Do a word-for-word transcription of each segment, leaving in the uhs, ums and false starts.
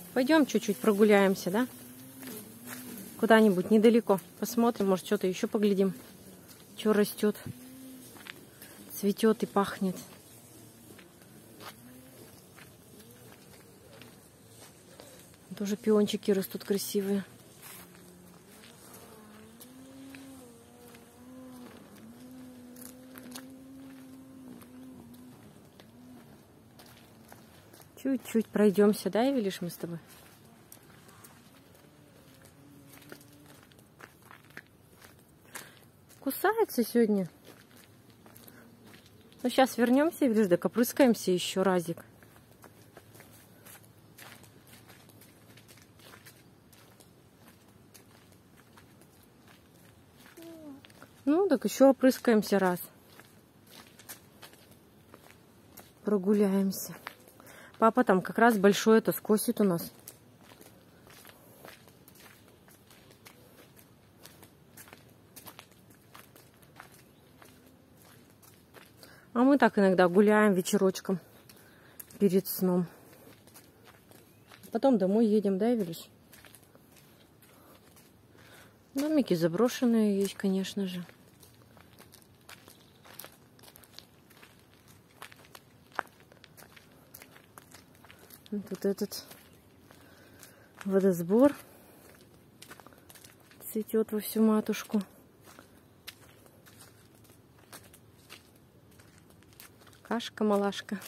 Пойдем чуть-чуть прогуляемся, да? Куда-нибудь недалеко. Посмотрим, может, что-то еще поглядим. Что растет, цветет и пахнет. Тоже пиончики растут красивые. Чуть-чуть пройдемся, да, Эвелиш, мы с тобой? Кусается сегодня. Ну, сейчас вернемся, Эвелиш, да опрыскаемся еще разик. Ну, так еще опрыскаемся раз. Прогуляемся. Папа там как раз большой это скосит у нас. А мы так иногда гуляем вечерочком перед сном. Потом домой едем, да, Эвелиш? Домики заброшенные есть, конечно же. Тут этот водосбор цветет во всю матушку. Кашка-малашка.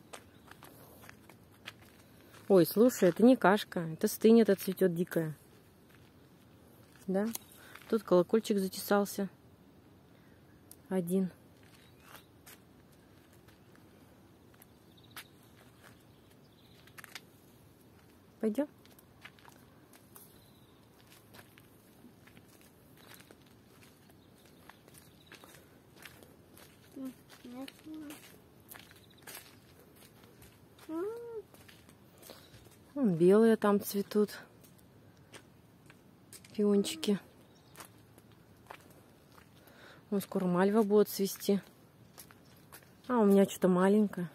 Ой, слушай, это не кашка, это стынь, это цветет дикая. Да? Тут колокольчик затесался. Один. Пойдем? Вон белые там цветут. Пиончики. Вон скоро мальва будет цвести. А у меня что-то маленькое.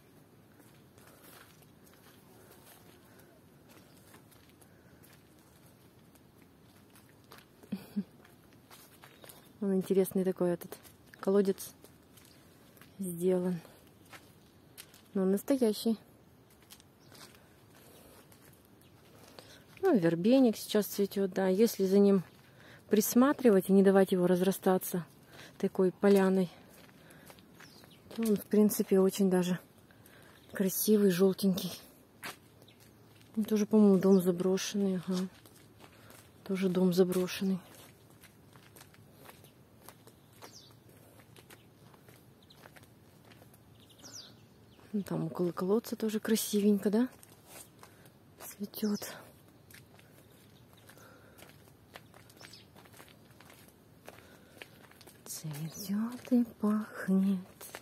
Он интересный такой этот колодец сделан. Но он настоящий. Ну, вербеник сейчас цветет, да. Если за ним присматривать и не давать его разрастаться такой поляной, то он, в принципе, очень даже красивый, желтенький. Тоже, по-моему, дом заброшенный. Ага. Тоже дом заброшенный. Там около колодца тоже красивенько, да? Цветет. Цветет и пахнет.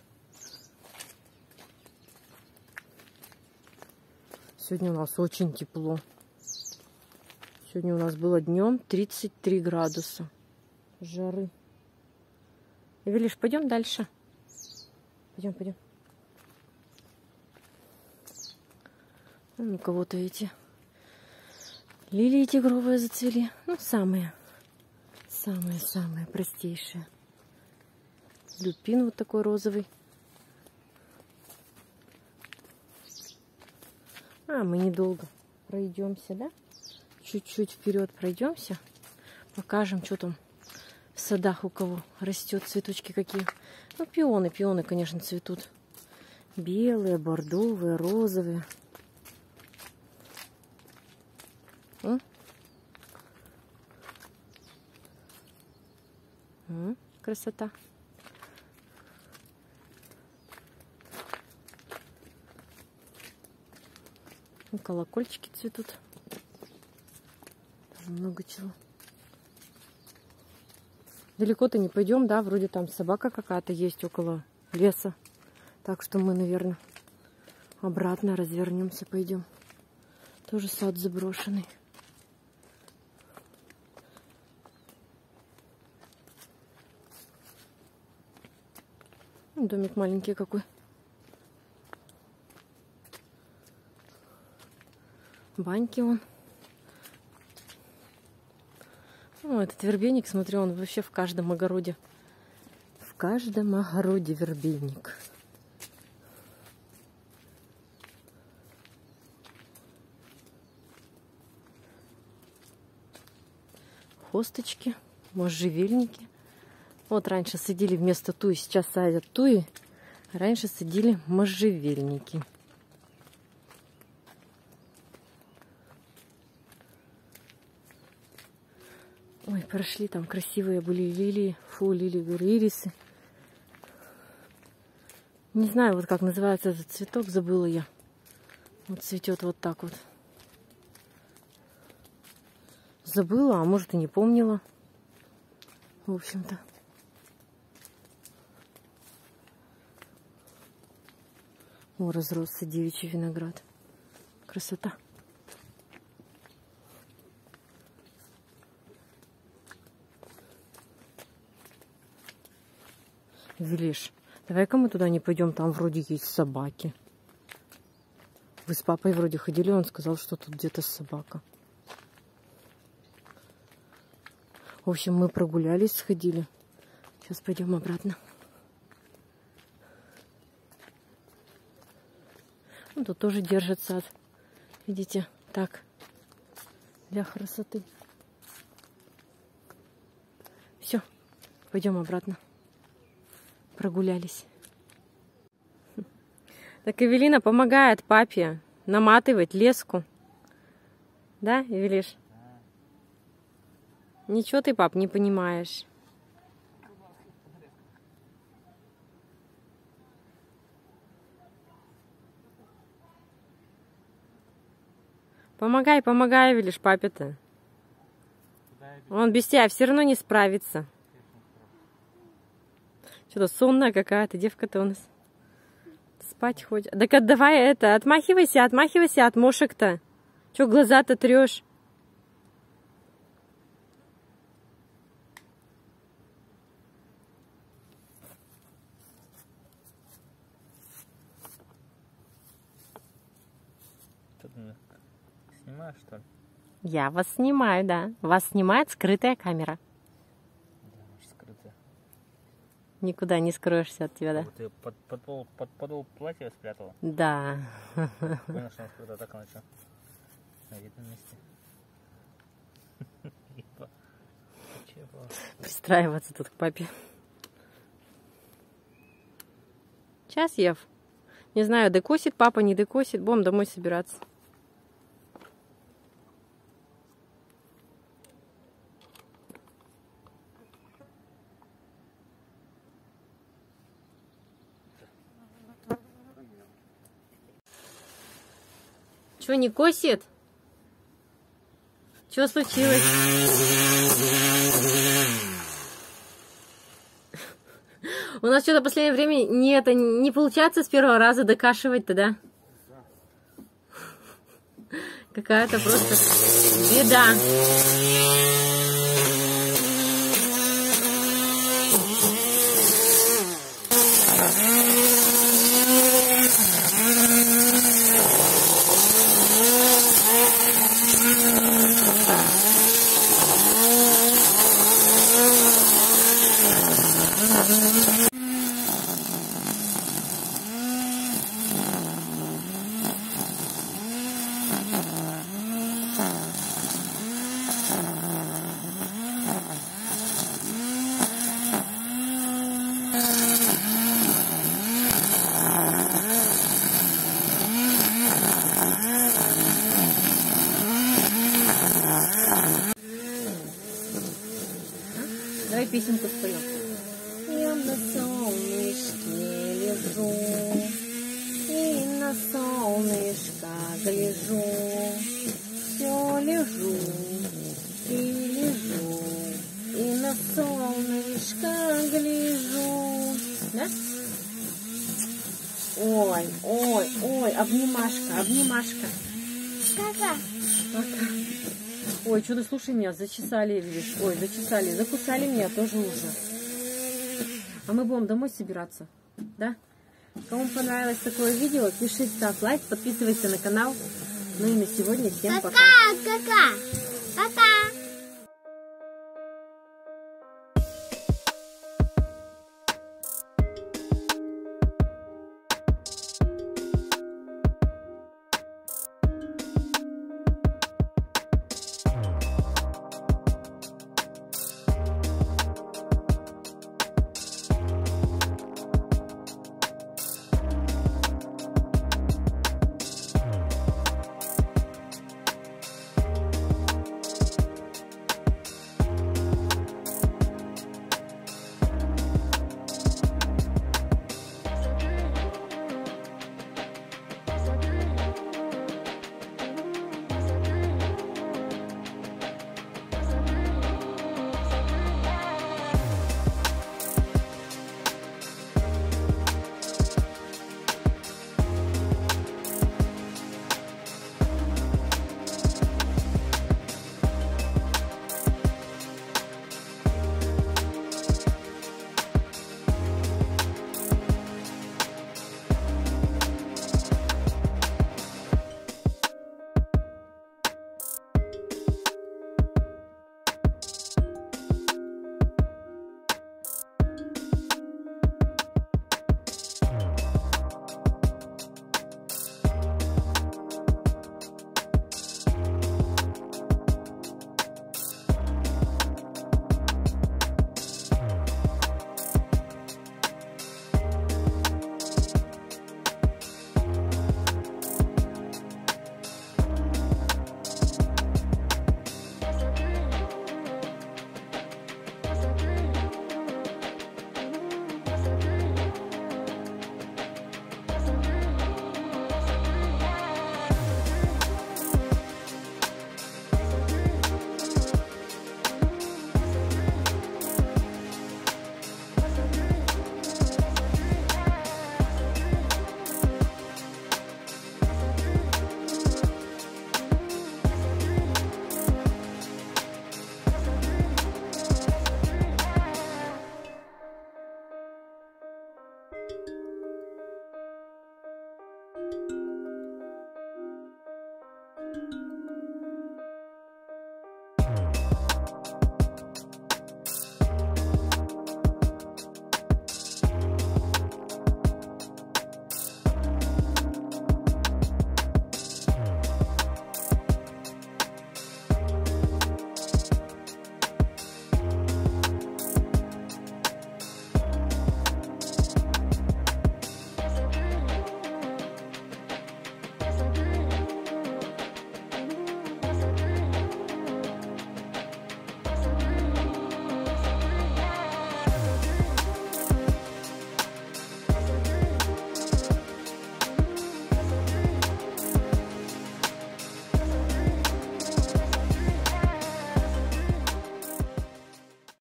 Сегодня у нас очень тепло. Сегодня у нас было днем тридцать три градуса жары. Эвелиш, пойдем дальше. Пойдем, пойдем. У кого-то эти лилии тигровые зацвели. Ну, самые, самые-самые простейшие. Люпин вот такой розовый. А, мы недолго пройдемся, да? Чуть-чуть вперед пройдемся. Покажем, что там в садах у кого растет, цветочки какие. Ну, пионы, пионы, конечно, цветут. Белые, бордовые, розовые. М? М? Красота. И колокольчики цветут. Тоже много чего. Далеко-то не пойдем, да? Вроде там собака какая-то есть около леса. Так что мы, наверное, обратно развернемся, пойдем. Тоже сад заброшенный. Домик маленький какой. Баньки вон. О, этот вербеник, смотрю, он вообще в каждом огороде. В каждом огороде вербеник. Хосточки, можжевельники. Вот раньше садили вместо туи, сейчас садят туи. Раньше садили можжевельники. Ой, прошли, там красивые были лилии. Фу, лилии, говорю, ирисы. Не знаю, вот как называется этот цветок, забыла я. Вот цветет вот так вот. Забыла, а может и не помнила. В общем-то. О, разросся девичий виноград. Красота. Велиш, давай-ка мы туда не пойдем, там вроде есть собаки. Вы с папой вроде ходили, он сказал, что тут где-то собака. В общем, мы прогулялись, сходили. Сейчас пойдем обратно. Ну, тут тоже держит сад. Видите, так, для красоты. Все, пойдем обратно. Прогулялись. Так Эвелина помогает папе наматывать леску. Да, Эвелиш? Ничего ты, пап, не понимаешь. Помогай, помогай, Эвелиш, папе-то. Он без тебя все равно не справится. Что-то сонная какая-то девка-то у нас. Спать хочет. Так давай это, отмахивайся, отмахивайся от мошек-то. Че глаза-то трешь? Снимаешь, что ли? Я вас снимаю, да. Вас снимает скрытая камера. Да, скрытая. Никуда не скроешься от тебя, да? Ты под, под, пол, под подол платья спрятала? Да. Понял, что она скрыта, так она что? На видном месте. Пристраиваться тут к папе. Сейчас, Ев. Не знаю, докосит папа, не докосит. Будем домой собираться. Че, не косит? Что случилось? У нас что-то в последнее время не, это, не получается с первого раза докашивать-то, да? Какая-то просто беда. Давай песенку споем. Я на солнышке лежу, и на солнышко гляжу, все лежу и лежу, и на солнышко гляжу. Да? Ой, ой, ой, обнимашка, обнимашка. Пока. Пока. Ой, что ты, слушай меня, зачесали, видишь? Ой, зачесали, закусали меня тоже уже. А мы будем домой собираться, да? Кому понравилось такое видео, пишите, ставь лайк, подписывайся на канал. Ну и на сегодня всем пока. Пока, пока, пока.